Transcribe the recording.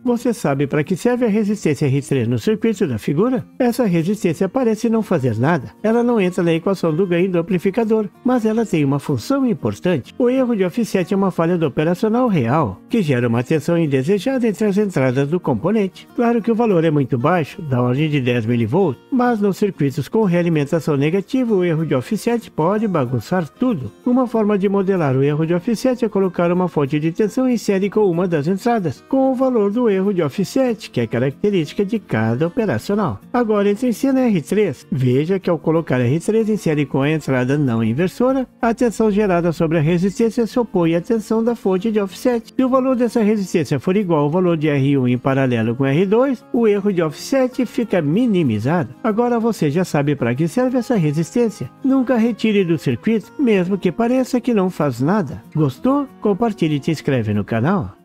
Você sabe para que serve a resistência R3 no circuito da figura? Essa resistência parece não fazer nada. Ela não entra na equação do ganho do amplificador, mas ela tem uma função importante. O erro de offset é uma falha do operacional real, que gera uma tensão indesejada entre as entradas do componente. Claro que o valor é muito baixo, da ordem de 10 mV, mas nos circuitos com realimentação negativa, o erro de offset pode bagunçar tudo. Uma forma de modelar o erro de offset é colocar uma fonte de tensão em série com uma das entradas, com o valor do erro de offset, que é característica de cada operacional. Agora entre em cena R3. Veja que ao colocar R3 em série com a entrada não inversora, a tensão gerada sobre a resistência se opõe à tensão da fonte de offset. Se o valor dessa resistência for igual ao valor de R1 em paralelo com R2, o erro de offset fica minimizado. Agora você já sabe para que serve essa resistência. Nunca retire do circuito, mesmo que pareça que não faz nada. Gostou? Compartilhe e se inscreve no canal.